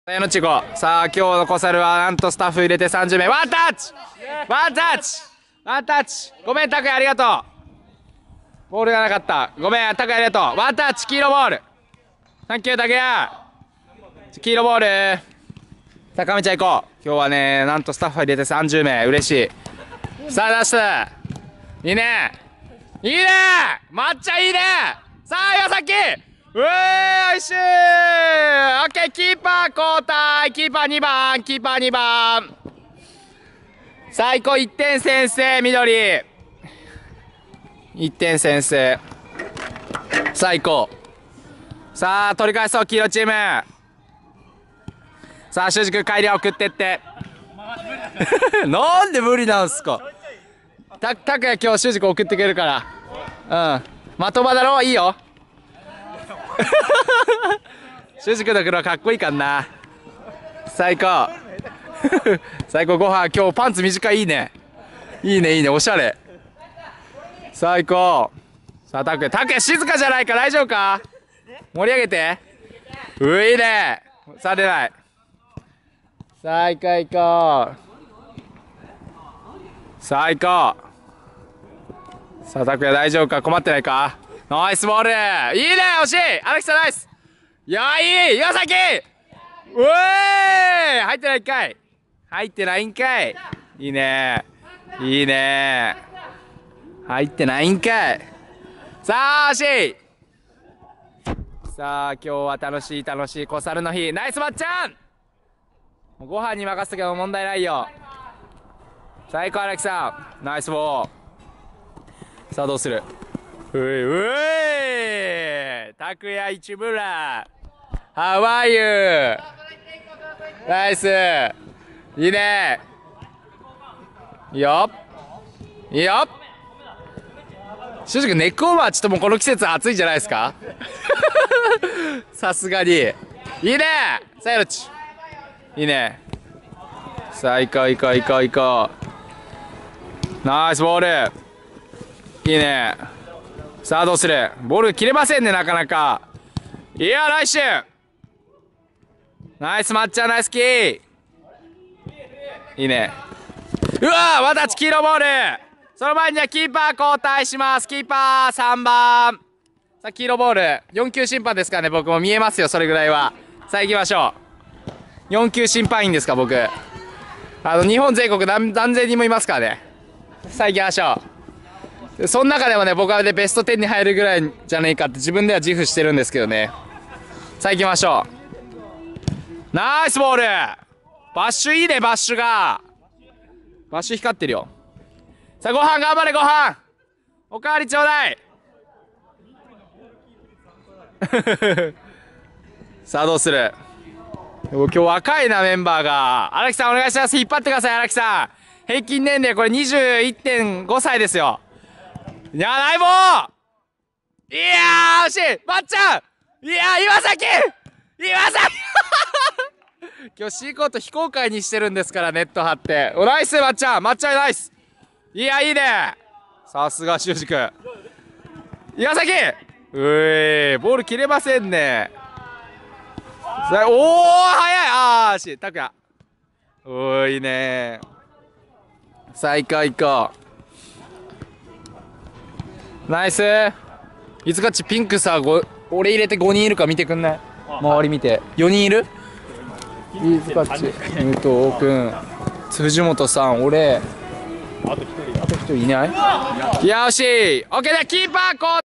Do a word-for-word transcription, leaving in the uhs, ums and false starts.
のちご。さあ今日の小猿はなんとスタッフ入れてさんじゅうめい。ワンタッチワンタッチワンタッチ。ごめん拓也ありがとう。ボールがなかった。ごめん拓也ありがとう。ワンタッチ黄色ボール。サンキュー拓也。黄色ボール。坂道行こう。今日はねなんとスタッフ入れてさんじゅうめい。嬉しい。さあ出したいいねいいね抹茶いいね。さあ岩崎うえーいしゅーオッケーキーパー交代。キーパーにばんキーパーにばん。最高いってん先制緑いってん先制最高。さあ取り返そう黄色チーム。さあ修二君帰りは送ってってなんで無理なんすか。た拓也今日修二君送ってくれるからうん的場だろいいよ修二君の車かっこいいかんな。最高最高。ご飯今日パンツ短いいいねいいねいいねおしゃれ最高。さあ拓也拓也静かじゃないか大丈夫か。盛り上げてういいね。さあ出ない。さあ行こう行こうさあ行こう。さあ拓也大丈夫か困ってないか。ナイスボールいいね惜しい荒木さんナイス。いやいい岩崎うえー入ってないんかい入ってないんかいいいねいいね入ってないんかい。さあ惜しい。さあ今日は楽しい楽しい小猿の日。ナイスまっちゃんご飯に任せたけど問題ないよ。最高荒木さんナイスボール。さあどうするういうい拓也市村 How are you ナイスいいねいいよいいよ。正直ネックオーバーちょっともうこの季節暑いんじゃないですかさすがにいいねさあよろちいいね。さあ行こう行こう行こう行こうナイスボールいいね。さあどうするボール切れませんねなかなか。いやナイスナイスマッチャーナイスキーいいね。うわーわたち黄色ボール。その前にはキーパー交代します。キーパーさんばん。さあ黄色ボールよん級審判ですからね。僕も見えますよそれぐらいは。さあ行きましょう。よん級審判員ですか僕。あの日本全国 何, 何千人もいますからね。さあ行きましょう。その中でもね僕はねベストじゅうに入るぐらいじゃねえかって自分では自負してるんですけどね。さあ行きましょう。ナイスボールバッシュいいねバッシュがバッシュ光ってるよ。さあご飯頑張れご飯おかわりちょうだいさあどうする今日若いなメンバーが。荒木さんお願いします。引っ張ってください荒木さん。平均年齢これ にじゅういってんご 歳ですよ。いやないもんいやー惜しいまっちゃんいやー岩崎岩崎今日 C コート非公開にしてるんですからネット張って。おナイスまっちゃんまっちゃんナイスいやいいねさすが修二君岩崎うえーボール切れませんね。さおお早いあーし拓也おーいいねさあ行こう行こうナイス。いつかっちピンクさご俺入れてごにんいるか見てくんない。周り見てよにんいる。いつかっち武藤君辻本さん俺あとひとりあとひとりいない。いや惜しい。オッケーでキーパーこう